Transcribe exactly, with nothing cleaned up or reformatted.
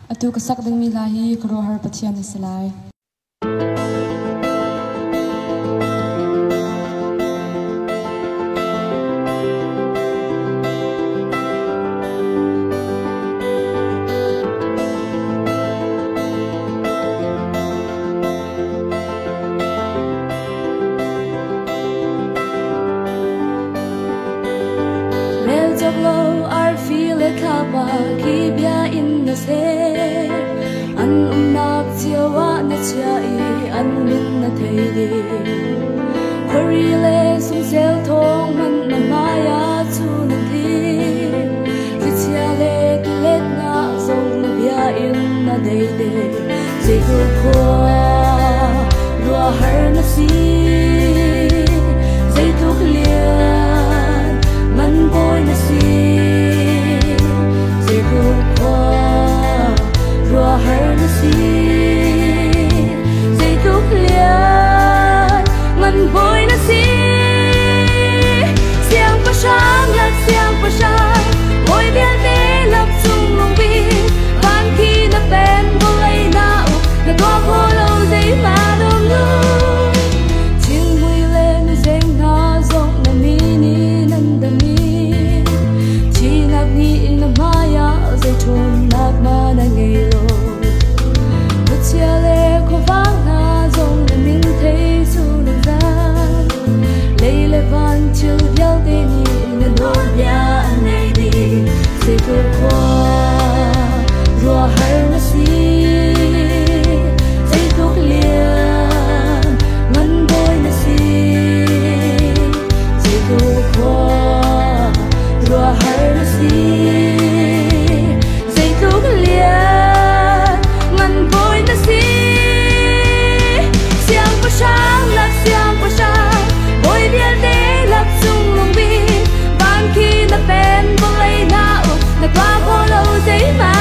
atu ka sak ding mi la hi Khuaruahhar Pathian ni salai Low ar feel a kapa kibya in the say an unap tiwa na chai an min na theidi korile sum sel thong man na maya chu na thi tichale kilet na zong na bya in na dei dei sei ko Khuaruahhar na si sei tu klian man boy na si sei ko Khuaruahhar na si sei tu klian man boy na si siang pa sang lak siang pa sang boy bian te lap chung long bi ban khi na pen bo lai na u na to ko lo dei ma dom lu ching bui le nu zeng na zong na mi ni nan da mi chi nak ni na maya zai thon nak ma na ngei lo bu chia le ko vang na zong na min thei su na za lei le van chiu diao de ni na do bia nei di sei ko Khuaruahhar na si sei tu klian man boy na si sei ko Khuaruahhar na si sei tu klian man boy na si siang pa sang lak siang pa sang boy bian te lak chung long bi ban khi na pen bong lai na u na pa ko lo sei ma